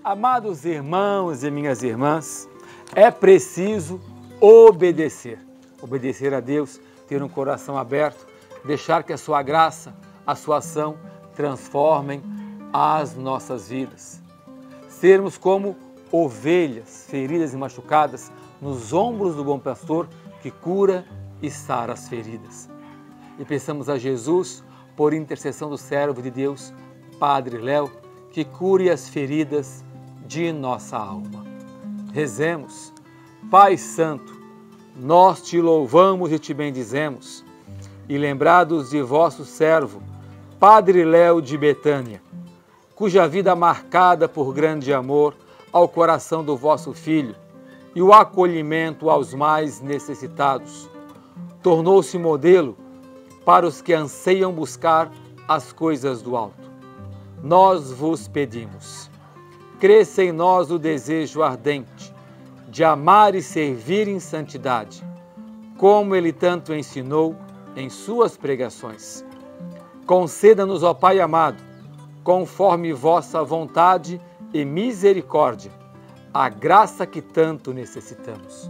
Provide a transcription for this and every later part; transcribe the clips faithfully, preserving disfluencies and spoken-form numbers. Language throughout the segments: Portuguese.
Amados irmãos e minhas irmãs, é preciso obedecer. Obedecer a Deus, ter um coração aberto, deixar que a sua graça, a sua ação transformem as nossas vidas. Sermos como ovelhas feridas e machucadas nos ombros do bom pastor que cura e sara as feridas. E peçamos a Jesus, por intercessão do servo de Deus, Padre Léo, que cure as feridas de nossa alma. Rezemos. Pai Santo, nós te louvamos e te bendizemos, e lembrados de vosso servo, Padre Léo de Betânia, cuja vida marcada por grande amor ao coração do vosso Filho e o acolhimento aos mais necessitados, tornou-se modelo para os que anseiam buscar as coisas do alto. Nós vos pedimos, cresça em nós o desejo ardente de amar e servir em santidade, como ele tanto ensinou em suas pregações. Conceda-nos, ó Pai amado, conforme vossa vontade e misericórdia, a graça que tanto necessitamos.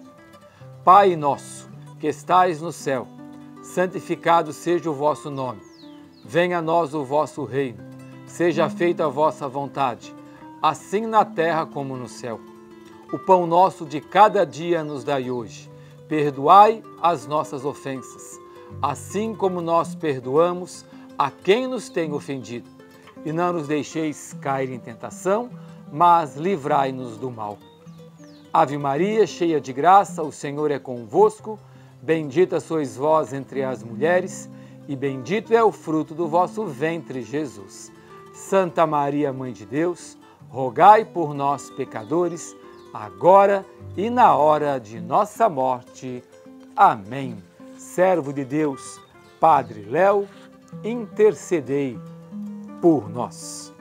Pai nosso, que estais no céu, santificado seja o vosso nome. Venha a nós o vosso reino. Seja feita a vossa vontade, assim na terra como no céu. O pão nosso de cada dia nos dai hoje. Perdoai as nossas ofensas, assim como nós perdoamos a quem nos tem ofendido. E não nos deixeis cair em tentação, mas livrai-nos do mal. Ave Maria, cheia de graça, o Senhor é convosco. Bendita sois vós entre as mulheres, e bendito é o fruto do vosso ventre, Jesus. Santa Maria, Mãe de Deus, rogai por nós, pecadores, agora e na hora de nossa morte. Amém. Servo de Deus, Padre Léo, intercedei por nós.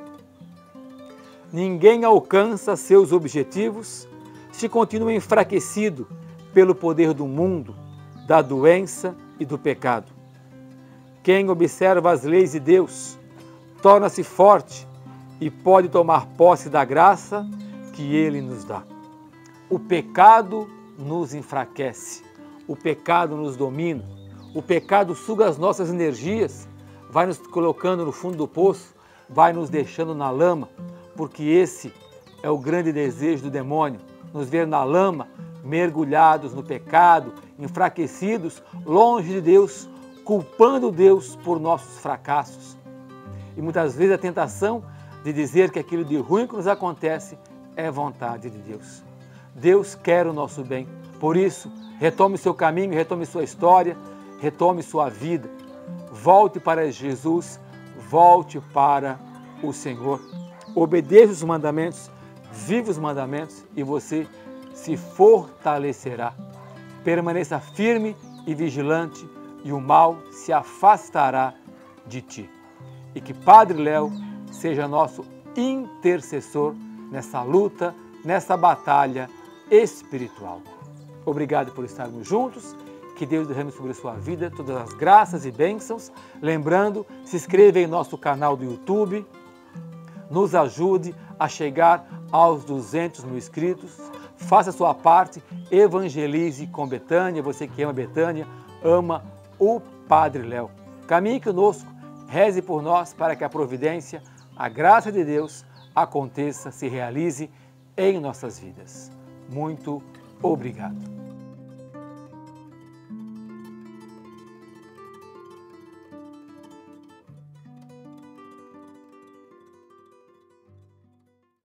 Ninguém alcança seus objetivos se continua enfraquecido pelo poder do mundo, da doença e do pecado. Quem observa as leis de Deus torna-se forte e pode tomar posse da graça que Ele nos dá. O pecado nos enfraquece, o pecado nos domina, o pecado suga as nossas energias, vai nos colocando no fundo do poço, vai nos deixando na lama, porque esse é o grande desejo do demônio, nos ver na lama, mergulhados no pecado, enfraquecidos, longe de Deus, culpando Deus por nossos fracassos. E muitas vezes a tentação de dizer que aquilo de ruim que nos acontece é vontade de Deus. Deus quer o nosso bem. Por isso, retome seu caminho, retome sua história, retome sua vida. Volte para Jesus, volte para o Senhor. Obedeça os mandamentos, vive os mandamentos e você se fortalecerá. Permaneça firme e vigilante e o mal se afastará de ti. E que Padre Léo seja nosso intercessor nessa luta, nessa batalha espiritual. Obrigado por estarmos juntos. Que Deus derrame sobre a sua vida todas as graças e bênçãos. Lembrando, se inscreva em nosso canal do YouTube. Nos ajude a chegar aos duzentos mil inscritos. Faça a sua parte, evangelize com Betânia. Você que ama Betânia, ama o Padre Léo. Caminhe conosco. Reze por nós para que a providência, a graça de Deus aconteça, se realize em nossas vidas. Muito obrigado.